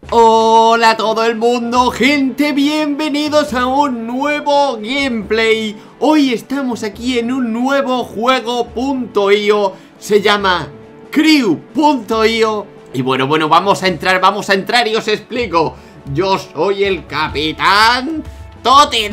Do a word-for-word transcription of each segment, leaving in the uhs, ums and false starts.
Hola a todo el mundo, gente, bienvenidos a un nuevo gameplay. Hoy estamos aquí en un nuevo juego punto i o, se llama Crew punto i o. Y bueno, bueno, vamos a entrar, vamos a entrar y os explico. Yo soy el Capitán Totten.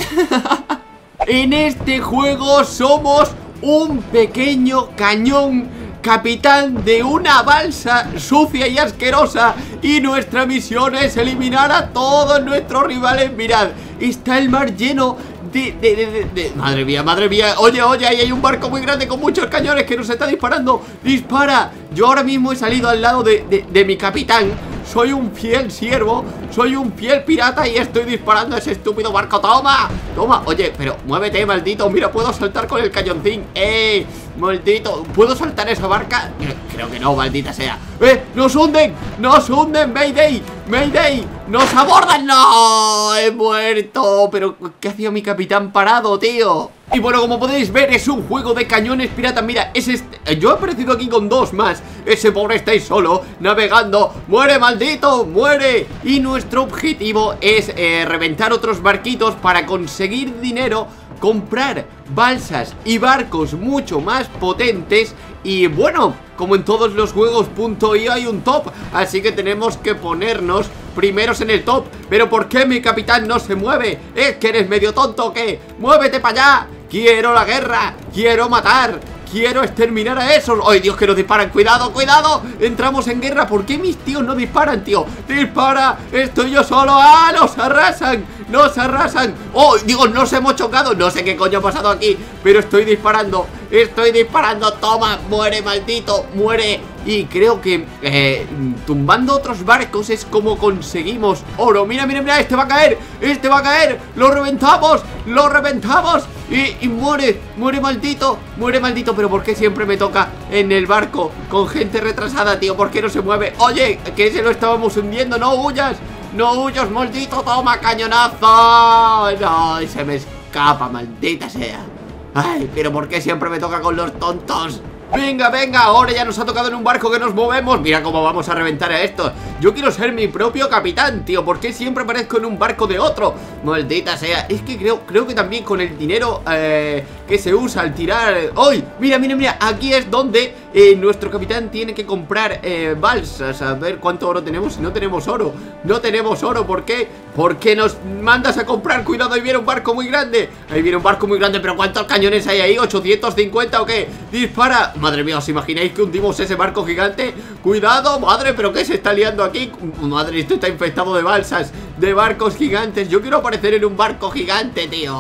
En este juego somos un pequeño cañón capitán de una balsa sucia y asquerosa, y nuestra misión es eliminar a todos nuestros rivales. Mirad, está el mar lleno de, de, de, de, de... Madre mía, madre mía. Oye, oye, ahí hay un barco muy grande con muchos cañones que nos está disparando. ¡Dispara! Yo ahora mismo he salido al lado de, de, de mi capitán. Soy un fiel siervo, soy un fiel pirata y estoy disparando a ese estúpido barco. ¡Toma! ¡Toma! Oye, pero muévete, maldito. Mira, puedo saltar con el cañoncín. ¡Eh! Maldito. ¿Puedo saltar esa barca? Creo que no, maldita sea. ¡Eh! ¡Nos hunden! ¡Nos hunden! ¡Mayday! ¡Mayday! ¡Nos abordan! ¡No! ¡He muerto! Pero ¿qué hacía mi capitán parado, tío? Y bueno, como podéis ver, es un juego de cañones piratas. Mira, es este... Yo he aparecido aquí con dos más. Ese pobre está ahí solo, navegando. ¡Muere, maldito! ¡Muere! Y nuestro objetivo es eh, reventar otros barquitos para conseguir dinero, comprar balsas y barcos mucho más potentes. Y bueno, como en todos los juegos punto i o hay un top, así que tenemos que ponernos primeros en el top. ¿Pero por qué mi capitán no se mueve? ¿Es que eres medio tonto o qué? ¡Muévete para allá! ¡Quiero la guerra! ¡Quiero matar! ¡Quiero exterminar a esos! ¡Ay, Dios, que nos disparan! ¡Cuidado, cuidado! Entramos en guerra. ¿Por qué mis tíos no disparan, tío? ¡Dispara! ¡Estoy yo solo! ¡Ah! ¡Nos arrasan! ¡Nos arrasan! ¡Oh! Digo, nos hemos chocado. No sé qué coño ha pasado aquí, pero estoy disparando. Estoy disparando. ¡Toma! ¡Muere, maldito! ¡Muere! Y creo que eh, tumbando otros barcos es como conseguimos oro. Mira, mira, mira, este va a caer. Este va a caer. ¡Lo reventamos! ¡Lo reventamos! Y, y muere, muere, maldito. Muere, maldito. Pero ¿por qué siempre me toca en el barco con gente retrasada, tío? ¿Por qué no se mueve? Oye, que se lo estábamos hundiendo. ¡No huyas! ¡No huyas, maldito! ¡Toma, cañonazo! ¡No! Y se me escapa, maldita sea. Ay, pero ¿por qué siempre me toca con los tontos? Venga, venga, ahora ya nos ha tocado en un barco que nos movemos. Mira cómo vamos a reventar a estos. Yo quiero ser mi propio capitán, tío. ¿Por qué siempre aparezco en un barco de otro? Maldita sea. Es que creo, creo que también con el dinero eh, que se usa al tirar... ¡Ay! Mira, mira, mira. Aquí es donde eh, nuestro capitán tiene que comprar eh, balsas. A ver cuánto oro tenemos. Si no tenemos oro. No tenemos oro. ¿Por qué? ¿Por qué nos mandas a comprar? Cuidado, ahí viene un barco muy grande. Ahí viene un barco muy grande. ¿Pero cuántos cañones hay ahí? ¿ochocientos cincuenta o qué? ¡Dispara! Madre mía, ¿os imagináis que hundimos ese barco gigante? ¡Cuidado! Madre, ¿pero qué se está liando aquí? Madre, esto está infectado de balsas, de barcos gigantes. Yo quiero aparecer en un barco gigante, tío.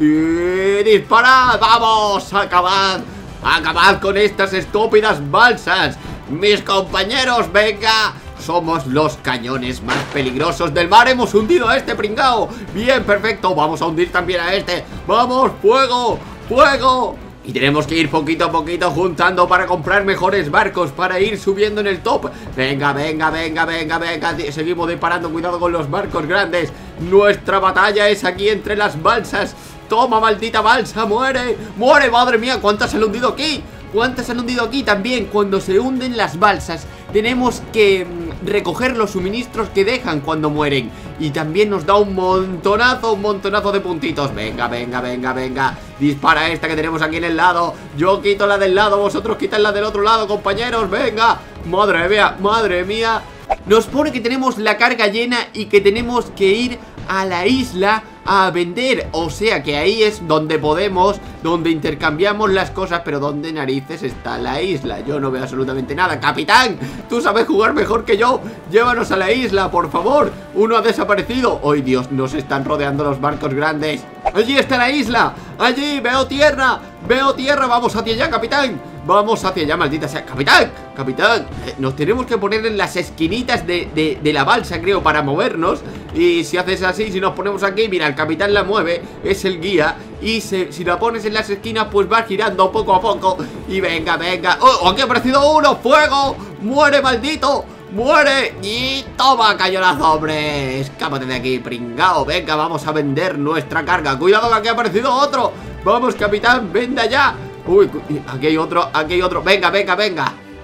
Y dispara. ¡Vamos! ¡Acabad! ¡Acabad con estas estúpidas balsas! Mis compañeros, venga. Somos los cañones más peligrosos del mar. Hemos hundido a este pringao. Bien, perfecto. Vamos a hundir también a este. ¡Vamos! ¡Fuego! ¡Fuego! Y tenemos que ir poquito a poquito juntando para comprar mejores barcos, para ir subiendo en el top. Venga, venga, venga, venga, venga. Seguimos disparando, cuidado con los barcos grandes. Nuestra batalla es aquí entre las balsas. Toma, maldita balsa, muere. Muere, madre mía, ¿cuántas han hundido aquí? ¿Cuántas han hundido aquí? También cuando se hunden las balsas tenemos que mmm, recoger los suministros que dejan cuando mueren. Y también nos da un montonazo, un montonazo de puntitos. Venga, venga, venga, venga. Dispara esta que tenemos aquí en el lado. Yo quito la del lado, vosotros quitan la del otro lado, compañeros. Venga. Madre mía, madre mía. Nos pone que tenemos la carga llena y que tenemos que ir a la isla a vender. O sea que ahí es donde podemos, donde intercambiamos las cosas. Pero ¿dónde narices está la isla? Yo no veo absolutamente nada. Capitán, tú sabes jugar mejor que yo. Llévanos a la isla, por favor. Uno ha desaparecido. ¡Ay, Dios! Nos están rodeando los barcos grandes. Allí está la isla. Allí, veo tierra. Veo tierra, vamos hacia allá, capitán. Vamos hacia allá, maldita sea. Capitán, capitán, eh, nos tenemos que poner en las esquinitas de, de, de la balsa, creo, para movernos. Y si haces así, si nos ponemos aquí, mira, el capitán la mueve, es el guía. Y se, si la pones en las esquinas, pues va girando poco a poco. Y venga, venga. ¡Oh, aquí ha aparecido uno! ¡Fuego! ¡Muere, maldito! ¡Muere! ¡Y toma, cañonazo, hombre! Escápate de aquí, pringao. Venga, vamos a vender nuestra carga. Cuidado que aquí ha aparecido otro. Vamos, capitán, venda ya. Uy, aquí hay otro, aquí hay otro. Venga, venga, venga.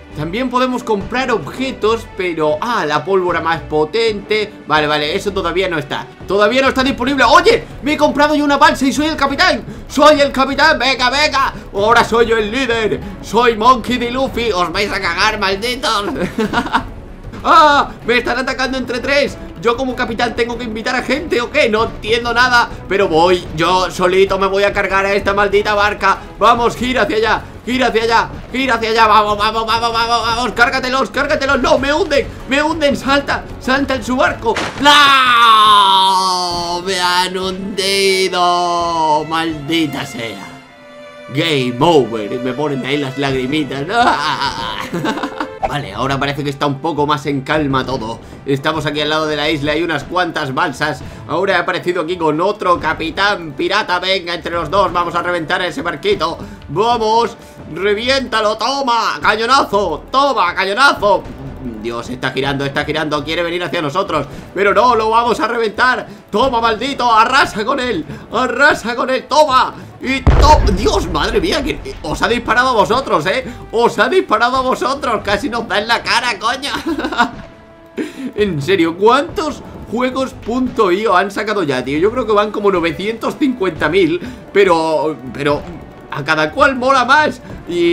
También podemos comprar objetos, pero... Ah, la pólvora más potente. Vale, vale, eso todavía no está. Todavía no está disponible. ¡Oye! Me he comprado yo una balsa y soy el capitán. ¡Soy el capitán! ¡Venga, venga! Ahora soy yo el líder. Soy Monkey D. Luffy. Os vais a cagar, malditos. ¡Ah! Me están atacando entre tres. Yo como capitán tengo que invitar a gente o qué, no entiendo nada. Pero voy, yo solito me voy a cargar a esta maldita barca. Vamos, gira hacia allá, gira hacia allá, gira hacia allá. Vamos, vamos, vamos, vamos, vamos. Cárgatelos, cárgatelos, no, me hunden, me hunden, salta, salta en su barco. ¡No! Me han hundido. Maldita sea. Game over. Y me ponen ahí las lagrimitas. Vale, ahora parece que está un poco más en calma todo. Estamos aquí al lado de la isla, hay unas cuantas balsas. Ahora he aparecido aquí con otro capitán pirata. Venga, entre los dos vamos a reventar ese barquito. ¡Vamos! ¡Reviéntalo! ¡Toma! ¡Cañonazo! ¡Toma! ¡Cañonazo! Dios, está girando, está girando, quiere venir hacia nosotros. Pero no, lo vamos a reventar. Toma, maldito, arrasa con él. Arrasa con él, toma. Y toma, Dios, madre mía, que os ha disparado a vosotros, eh. Os ha disparado a vosotros, casi nos da en la cara, coño. En serio, ¿cuántos juegos punto i o han sacado ya, tío? Yo creo que van como novecientos cincuenta mil. Pero, pero a cada cual mola más.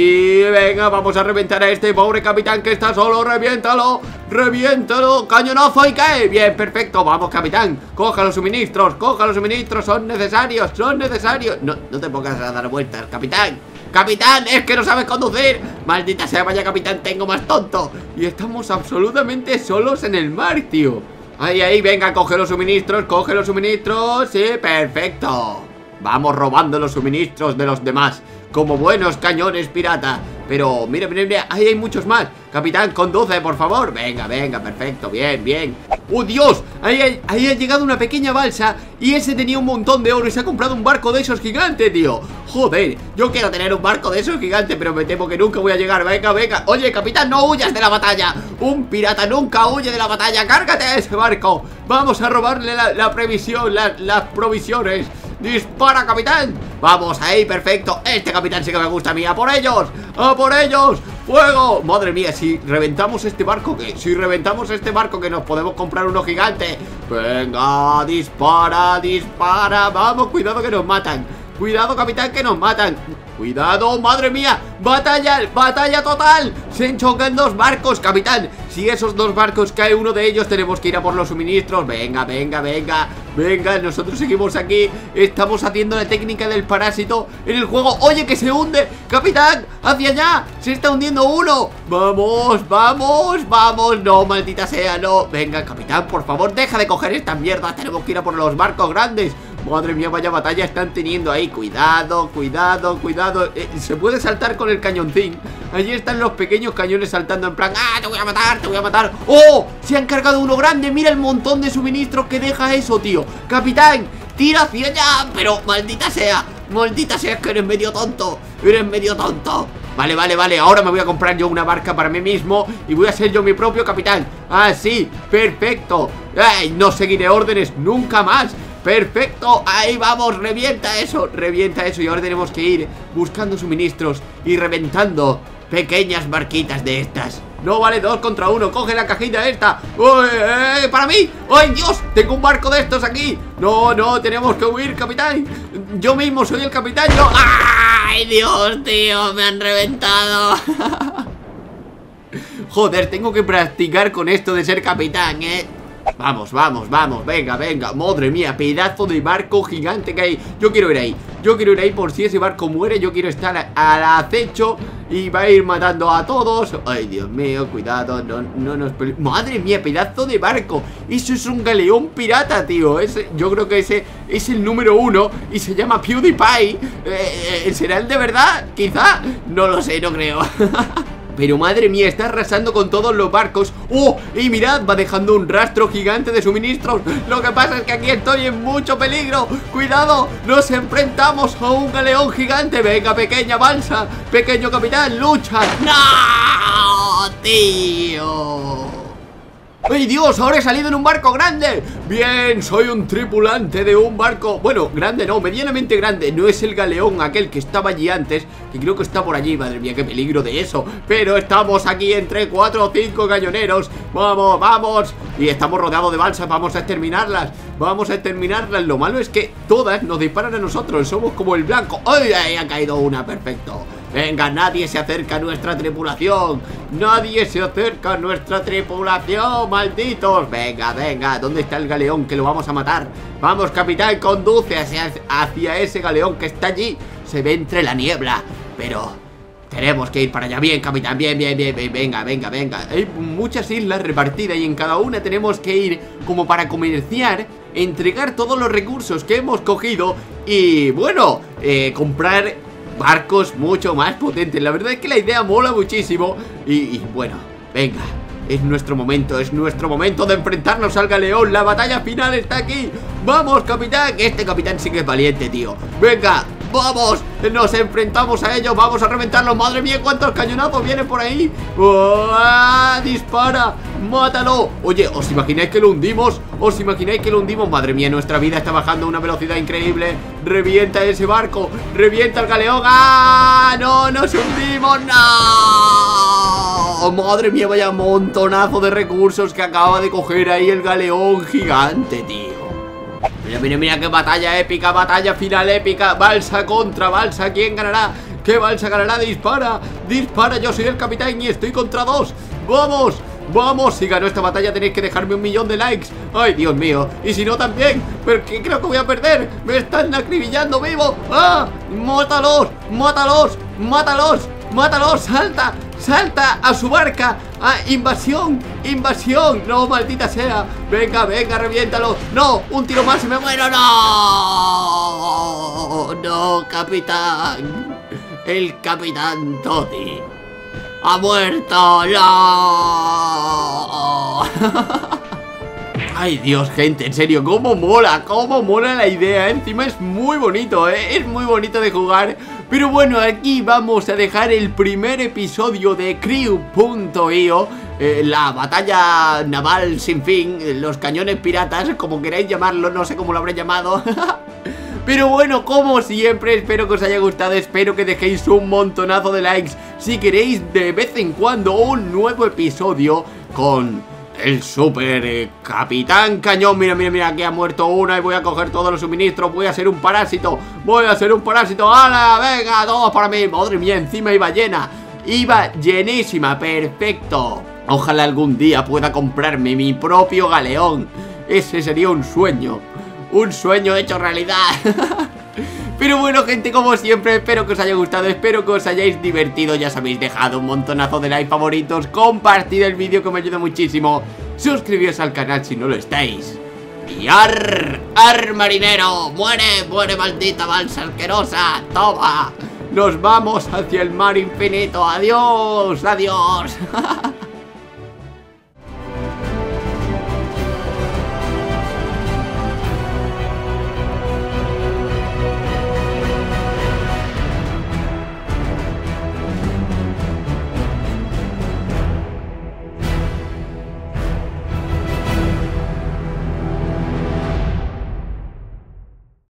Y venga, vamos a reventar a este pobre capitán que está solo. Reviéntalo, reviéntalo. Cañonazo y cae. Bien, perfecto, vamos capitán. Coja los suministros, coja los suministros. Son necesarios, son necesarios. No, no te pongas a dar vueltas, capitán. Capitán, es que no sabes conducir. Maldita sea, vaya capitán, tengo más tonto. Y estamos absolutamente solos en el mar, tío. Ahí, ahí, venga, coge los suministros, coge los suministros. Sí, perfecto. Vamos robando los suministros de los demás como buenos cañones pirata. Pero mira, mira, mira, ahí hay muchos más. Capitán, conduce, por favor. Venga, venga, perfecto, bien, bien. ¡Oh, Dios! Ahí, ahí, ahí ha llegado una pequeña balsa y ese tenía un montón de oro y se ha comprado un barco de esos gigantes, tío. Joder, yo quiero tener un barco de esos gigantes, pero me temo que nunca voy a llegar. Venga, venga. Oye, capitán, no huyas de la batalla. Un pirata nunca huye de la batalla. Cárgate a ese barco. Vamos a robarle la, la previsión, la, las provisiones. ¡Dispara, capitán! Vamos, ahí, perfecto. Este capitán sí que me gusta a mí. ¡A por ellos! ¡A por ellos! ¡Fuego! Madre mía, si reventamos este barco, ¿qué? Si reventamos este barco, que nos podemos comprar uno gigante. Venga, dispara, dispara. Vamos, cuidado que nos matan. Cuidado, capitán, que nos matan. Cuidado, madre mía. Batalla, batalla total. Se chocan dos barcos, capitán. Si esos dos barcos cae uno de ellos, tenemos que ir a por los suministros. Venga, venga, venga. Venga, nosotros seguimos aquí. Estamos haciendo la técnica del parásito en el juego. Oye, que se hunde. Capitán, hacia allá. Se está hundiendo uno. Vamos, vamos, vamos. No, maldita sea, no. Venga, capitán, por favor, deja de coger esta mierda. Tenemos que ir a por los barcos grandes. Madre mía, vaya batalla están teniendo ahí. Cuidado, cuidado, cuidado. eh, Se puede saltar con el cañoncín. Allí están los pequeños cañones saltando en plan: ¡ah, te voy a matar, te voy a matar! ¡Oh! Se han cargado uno grande. Mira el montón de suministros que deja eso, tío. Capitán, tira hacia allá. Pero maldita sea, maldita sea, es que eres medio tonto. Eres medio tonto. Vale, vale, vale, ahora me voy a comprar yo una barca para mí mismo y voy a ser yo mi propio capitán. Ah, sí, perfecto. Ay, no seguiré órdenes nunca más. Perfecto, ahí vamos, revienta eso, revienta eso. Y ahora tenemos que ir buscando suministros y reventando pequeñas barquitas de estas. No vale, dos contra uno, coge la cajita esta. ¡Uy, eh, para mí! ¡Ay, Dios! Tengo un barco de estos aquí. No, no, tenemos que huir, capitán. Yo mismo soy el capitán, yo. ¡Ay, Dios, tío! Me han reventado. Joder, tengo que practicar con esto de ser capitán, eh. Vamos, vamos, vamos, venga, venga. Madre mía, pedazo de barco gigante que hay. Yo quiero ir ahí, yo quiero ir ahí. Por si ese barco muere, yo quiero estar al acecho y va a ir matando a todos. Ay, Dios mío, cuidado, no, no nos... Madre mía, pedazo de barco. Eso es un galeón pirata, tío. Ese, yo creo que ese es el número uno y se llama PewDiePie. eh, eh, ¿Será el de verdad? Quizá, no lo sé, no creo. Pero madre mía, está arrasando con todos los barcos. ¡Oh! Y mirad, va dejando un rastro gigante de suministros. Lo que pasa es que aquí estoy en mucho peligro. ¡Cuidado! Nos enfrentamos a un galeón gigante. Venga, pequeña balsa, pequeño capitán, lucha. ¡No, tío! ¡Ay, Dios! Ahora he salido en un barco grande. Bien, soy un tripulante de un barco. Bueno, grande no, medianamente grande. No es el galeón aquel que estaba allí antes, que creo que está por allí. Madre mía, qué peligro de eso. Pero estamos aquí entre cuatro o cinco cañoneros. Vamos, vamos. Y estamos rodeados de balsas, vamos a exterminarlas. Vamos a exterminarlas. Lo malo es que todas nos disparan a nosotros. Somos como el blanco. ¡Ay, ay! Ha caído una, perfecto. Venga, nadie se acerca a nuestra tripulación. Nadie se acerca a nuestra tripulación, malditos. Venga, venga, ¿dónde está el galeón? Que lo vamos a matar. Vamos, capitán, conduce hacia, hacia ese galeón que está allí. Se ve entre la niebla, pero tenemos que ir para allá. Bien, capitán, bien, bien, bien, bien. Venga, venga, venga. Hay muchas islas repartidas y en cada una tenemos que ir como para comerciar, entregar todos los recursos que hemos cogido y, bueno, eh, comprar barcos mucho más potentes. La verdad es que la idea mola muchísimo. Y, y bueno, venga, es nuestro momento, es nuestro momento de enfrentarnos al galeón. La batalla final está aquí. Vamos, capitán. Este capitán sí que es valiente, tío. Venga, vamos, nos enfrentamos a ellos. Vamos a reventarlos. Madre mía, cuántos cañonazos vienen por ahí. ¡Oh! Dispara, mátalo. Oye, ¿os imagináis que lo hundimos? ¿Os imagináis que lo hundimos? Madre mía, nuestra vida está bajando a una velocidad increíble. Revienta ese barco, revienta el galeón. ¡Ah! ¡No, nos hundimos! ¡No! Madre mía, vaya montonazo de recursos que acaba de coger ahí el galeón gigante, tío. Mira, mira, mira qué batalla épica, batalla final épica. Balsa contra balsa, ¿quién ganará? ¿Qué balsa ganará? Dispara, dispara, yo soy el capitán y estoy contra dos. ¡Vamos! ¡Vamos! Si gano esta batalla tenéis que dejarme un millón de likes. ¡Ay, Dios mío! Y si no también, porque creo que voy a perder. Me están acribillando vivo. ¡Ah! ¡Mátalos! ¡Mátalos! ¡Mátalos! ¡Mátalos! ¡Salta! ¡Salta a su barca! ¡Ah! ¡Invasión! ¡Invasión! ¡No, maldita sea! ¡Venga, venga, reviéntalo! ¡No! ¡Un tiro más y me muero! ¡No! ¡No, capitán! El capitán Toti ¡ha muerto! ¡No! Ay, Dios, gente, en serio, cómo mola, cómo mola la idea. Encima es muy bonito, ¿eh? Es muy bonito de jugar. Pero bueno, aquí vamos a dejar el primer episodio de Crew punto i o, eh, la batalla naval sin fin, los cañones piratas, como queráis llamarlo, no sé cómo lo habré llamado. Pero bueno, como siempre, espero que os haya gustado, espero que dejéis un montonazo de likes si queréis de vez en cuando un nuevo episodio con el super eh, capitán cañón. Mira, mira, mira, que ha muerto una y voy a coger todos los suministros. Voy a ser un parásito, voy a ser un parásito. ¡Hala! Venga, todos para mí. Madre mía, encima iba llena, iba llenísima, perfecto. Ojalá algún día pueda comprarme mi propio galeón. Ese sería un sueño, un sueño hecho realidad. Pero bueno, gente, como siempre, espero que os haya gustado, espero que os hayáis divertido. Ya sabéis, dejado un montonazo de like, favoritos, compartid el vídeo que me ayuda muchísimo, suscribíos al canal si no lo estáis. Y ar, ar marinero, muere, muere maldita balsa asquerosa, toma. Nos vamos hacia el mar infinito, adiós, adiós.